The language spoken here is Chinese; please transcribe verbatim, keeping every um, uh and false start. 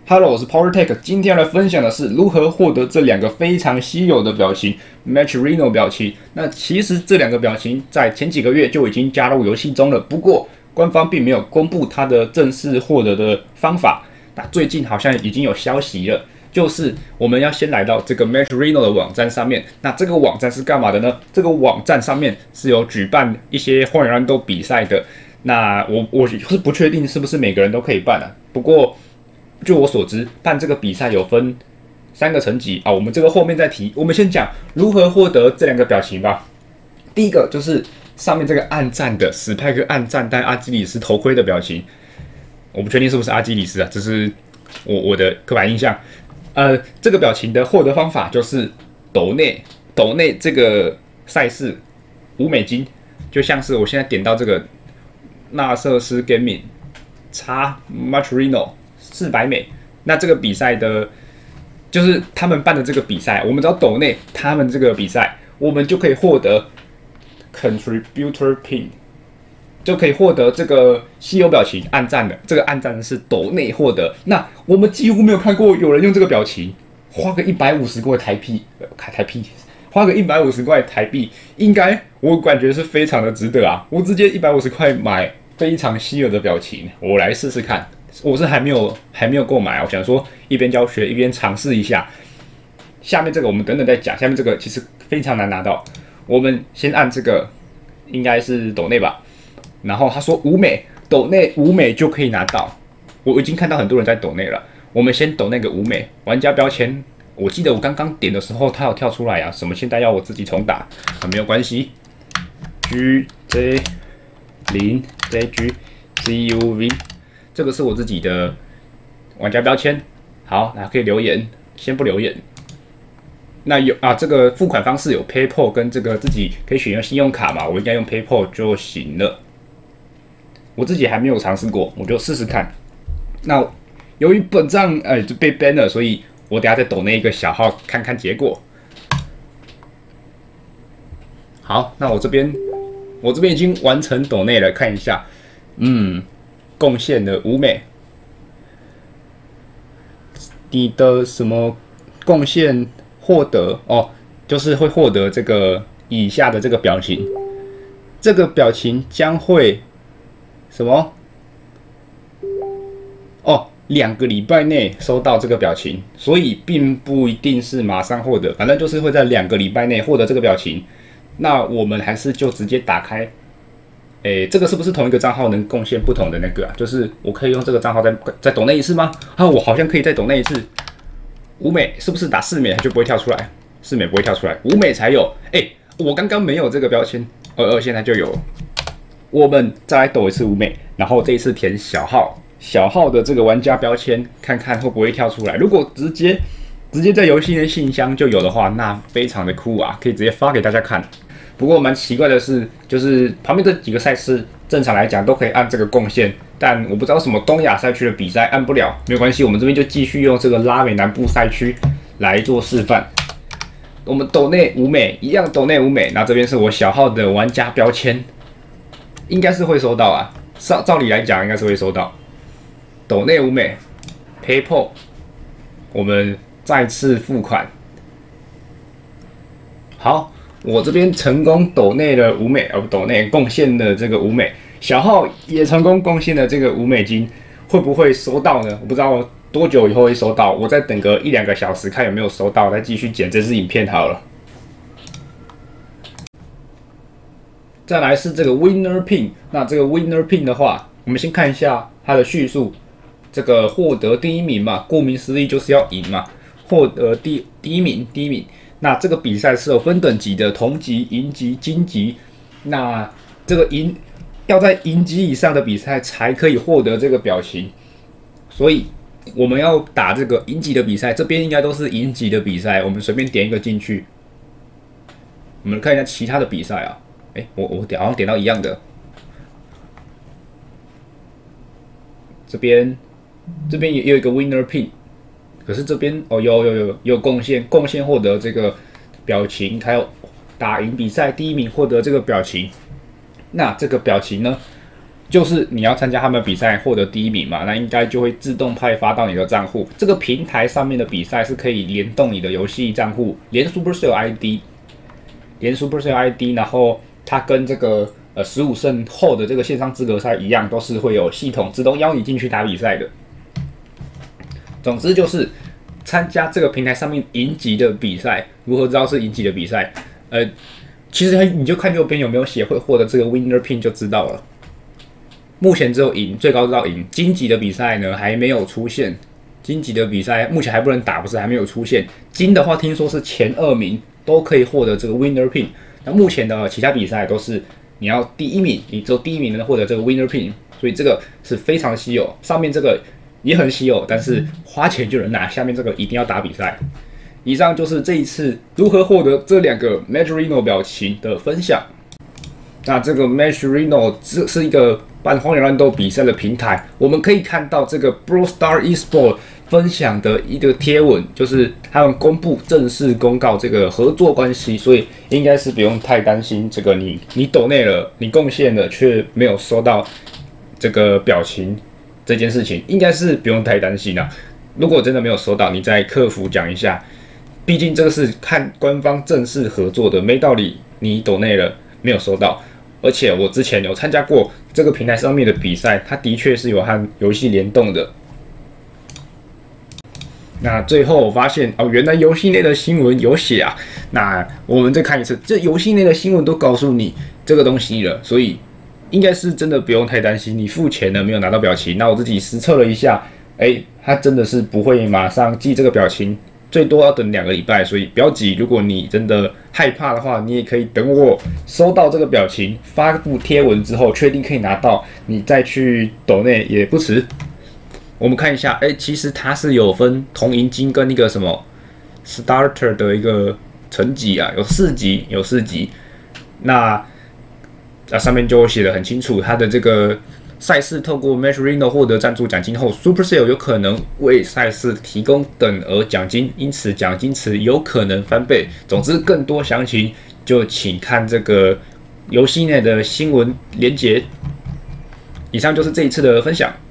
Hello， 我是 PowerTech， 今天要来分享的是如何获得这两个非常稀有的表情 Matcherino 表情。那其实这两个表情在前几个月就已经加入游戏中了，不过官方并没有公布它的正式获得的方法。那最近好像已经有消息了，就是我们要先来到这个 Matcherino 的网站上面。那这个网站是干嘛的呢？这个网站上面是有举办一些荒野乱斗比赛的。那我我是不确定是不是每个人都可以办啊，不过就我所知，办这个比赛有分三个层级啊，我们这个后面再提。我们先讲如何获得这两个表情吧。第一个就是上面这个暗赞的史派克暗赞戴阿基里斯头盔的表情，我不确定是不是阿基里斯啊，这是我我的刻板印象。呃，这个表情的获得方法就是斗内斗内这个赛事五美金，就像是我现在点到这个纳瑟斯 Gaming 叉 Matcherino。四百美，那这个比赛的，就是他们办的这个比赛，我们只要抖内他们这个比赛，我们就可以获得 Contributor Pin， 就可以获得这个稀有表情暗赞的。这个暗赞是抖内获得。那我们几乎没有看过有人用这个表情，花个一百五十块台币，台币，花个一百五十块台币，应该我感觉是非常的值得啊！我直接一百五十块买非常稀有的表情，我来试试看。我是还没有还没有购买，我想说一边教学一边尝试一下。下面这个我们等等再讲，下面这个其实非常难拿到。我们先按这个，应该是斗内吧。然后他说五美，斗内五美就可以拿到。我已经看到很多人在斗内了。我们先斗那个五美玩家标签。我记得我刚刚点的时候，它有跳出来啊，什么现在要我自己重打啊，没有关系。G J 零 J G C U V。这个是我自己的玩家标签，好，那可以留言，先不留言。那有啊，这个付款方式有 PayPal 跟这个自己可以选用信用卡嘛，我应该用 PayPal 就行了。我自己还没有尝试过，我就试试看。那由于本账哎就被 ban 了，所以我等下再抖那一个小号看看结果。好，那我这边我这边已经完成抖内了，看一下，嗯。贡献了五美，你的什么贡献获得哦？就是会获得这个以下的这个表情，这个表情将会什么？哦，两个礼拜内收到这个表情，所以并不一定是马上获得，反正就是会在两个礼拜内获得这个表情。那我们还是就直接打开。诶，这个是不是同一个账号能贡献不同的那个啊？就是我可以用这个账号再再抖那一次吗？啊，我好像可以再抖那一次。五美是不是打四美它就不会跳出来？四美不会跳出来，五美才有。诶，我刚刚没有这个标签，二二现在就有。我们再来抖一次五美，然后这一次填小号，小号的这个玩家标签，看看会不会跳出来。如果直接直接在游戏内信箱就有的话，那非常的酷啊，可以直接发给大家看。不过蛮奇怪的是，就是旁边这几个赛事，正常来讲都可以按这个贡献，但我不知道什么东亚赛区的比赛按不了，没有关系，我们这边就继续用这个拉美南部赛区来做示范。我们斗内五美一样，斗内五美，那这边是我小号的玩家标签，应该是会收到啊，照照理来讲应该是会收到。斗内五美 ，PayPal， 我们再次付款，好。我这边成功抖内了五美，呃，抖内贡献了这个五美，小号也成功贡献了这个五美金，会不会收到呢？我不知道多久以后会收到，我再等个一两个小时看有没有收到，再继续剪这支影片好了。再来是这个 Winner Pin， 那这个 Winner Pin 的话，我们先看一下它的叙述，这个获得第一名嘛，顾名思义就是要赢嘛，获得第第一名，第一名。那这个比赛是有分等级的，铜级、银级、金级。那这个银要在银级以上的比赛才可以获得这个表情，所以我们要打这个银级的比赛，这边应该都是银级的比赛，我们随便点一个进去。我们看一下其他的比赛啊，哎、欸，我我点好像点到一样的，这边这边也有一个 Winner Pin。可是这边哦，有有有有贡献，贡献获得这个表情，还有打赢比赛第一名获得这个表情。那这个表情呢， 就是你要参加他们比赛获得第一名嘛，那应该就会自动派发到你的账户。这个平台上面的比赛是可以联动你的游戏账户，连 Supercell I D， 连 Supercell I D， 然后它跟这个呃十五胜后的这个线上资格赛一样，都是会有系统自动邀你进去打比赛的。总之就是参加这个平台上面赢级的比赛，如何知道是赢级的比赛？呃。其实你就看右边有没有写会获得这个 Winner Pin 就知道了。目前只有赢，最高到赢。金级的比赛呢还没有出现，金级的比赛目前还不能打，不是还没有出现。金的话听说是前二名都可以获得这个 Winner Pin。那目前的其他比赛都是你要第一名，你只有第一名能获得这个 Winner Pin， 所以这个是非常稀有。上面这个也很稀有，但是花钱就能拿，下面这个一定要打比赛。以上就是这一次如何获得这两个 Majorino 表情的分享。那这个 Majorino 这是一个办荒野乱斗比赛的平台，我们可以看到这个 Brawl Stars Esports 分享的一个贴文，就是他们公布正式公告这个合作关系，所以应该是不用太担心这个你你抖内了，你贡献了却没有收到这个表情这件事情，应该是不用太担心啦。如果真的没有收到，你再客服讲一下。毕竟这个是看官方正式合作的，没道理你抖内了没有收到。而且我之前有参加过这个平台上面的比赛，它的确是有和游戏联动的。那最后我发现哦，原来游戏内的新闻有写啊。那我们再看一次，这游戏内的新闻都告诉你这个东西了，所以应该是真的不用太担心。你付钱了没有拿到表情？那我自己实测了一下，哎，它真的是不会马上寄这个表情。最多要等两个礼拜，所以不要急。如果你真的害怕的话，你也可以等我收到这个表情，发布贴文之后，确定可以拿到，你再去抖内也不迟。我们看一下，哎、欸，其实它是有分铜银金跟那个什么 starter 的一个层级啊，有四级，有四级。那啊上面就写得很清楚，它的这个。赛事透过 Majorino 获得赞助奖金后 ，Supercell 有可能为赛事提供等额奖金，因此奖金池有可能翻倍。总之，更多详情就请看这个游戏内的新闻连结。以上就是这一次的分享。